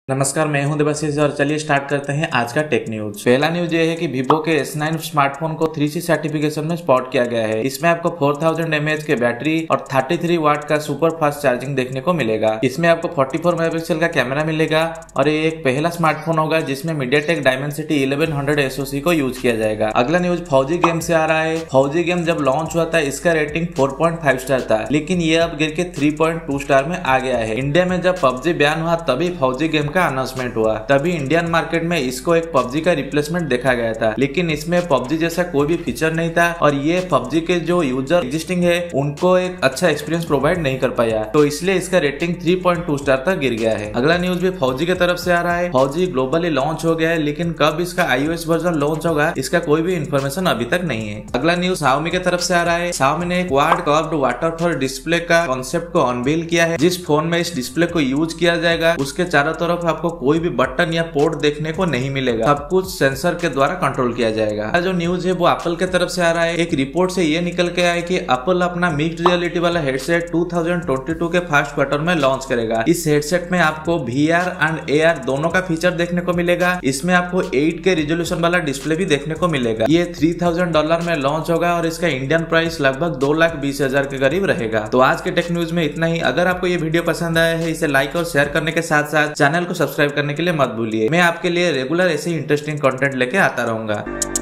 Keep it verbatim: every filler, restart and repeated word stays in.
नमस्कार, मैं हूं देवाशीष और चलिए स्टार्ट करते हैं आज का टेक न्यूज। पहला न्यूज ये है कि Vivo के एस नाइन स्मार्टफोन को थ्री सी सर्टिफिकेशन में स्पॉट किया गया है। इसमें आपको four thousand M A H के बैटरी और थर्टी थ्री वाट का सुपर फास्ट चार्जिंग देखने को मिलेगा। इसमें आपको फोर्टी फोर मेगापिक्सल का कैमरा मिलेगा और ये एक पहला स्मार्टफोन होगा जिसमें MediaTek Dimensity eleven hundred S O C को यूज किया जाएगा। अगला न्यूज फौजी गेम से आ रहा है। फौजी गेम जब लॉन्च हुआ था इसका rating four point five star था, लेकिन ये अब गिर के थ्री पॉइंट टू स्टार में आ गया है। इंडिया में जब पबजी बैन हुआ तभी फौजी गेम का अनाउंसमेंट हुआ, तभी इंडियन मार्केट में इसको एक पबजी का रिप्लेसमेंट देखा गया था, लेकिन इसमें पबजी जैसा कोई भी फीचर नहीं था और ये पबजी के जो यूजर एग्जिस्टिंग है उनको एक अच्छा एक्सपीरियंस प्रोवाइड नहीं कर पाया, तो इसलिए इसका rating three point two star तक गिर गया है। अगला न्यूज भी फौजी की तरफ से आ रहा है। फौजी ग्लोबली लॉन्च हो गया है, लेकिन कब इसका आईओएस वर्जन लॉन्च होगा इसका कोई भी इन्फॉर्मेशन अभी तक नहीं है। अगला न्यूज Xiaomi की तरफ से आ रहा है। Xiaomi ने क्वाड कर्व्ड वाटरफॉल डिस्प्ले का कॉन्सेप्ट को अनवील किया है। जिस फोन में इस डिस्प्ले को यूज किया जाएगा उसके चारों तरफ आपको कोई भी बटन या पोर्ट देखने को नहीं मिलेगा, सब कुछ सेंसर के द्वारा कंट्रोल किया जाएगा। जो न्यूज है वो एप्पल के तरफ से आ रहा है। एक रिपोर्ट से ये निकल के आया है कि एप्पल अपना मिक्स्ड रियलिटी वाला headset two thousand twenty two के फर्स्ट क्वार्टर में लॉन्च करेगा। इस हेडसेट में आपको V R and A R दोनों का फीचर देखने को मिलेगा। इसमें आपको एट के रिजोल्यूशन वाला डिस्प्ले भी देखने को मिलेगा। ये थ्री थाउजेंड डॉलर में लॉन्च होगा और इसका इंडियन प्राइस लगभग दो लाख बीस हजार के करीब रहेगा। तो आज के टेक न्यूज में इतना ही। अगर आपको ये वीडियो पसंद आया है इसे लाइक और शेयर करने के साथ साथ चैनल को सब्सक्राइब करने के लिए मत भूलिए। मैं आपके लिए रेगुलर ऐसे ही इंटरेस्टिंग कंटेंट लेके आता रहूंगा।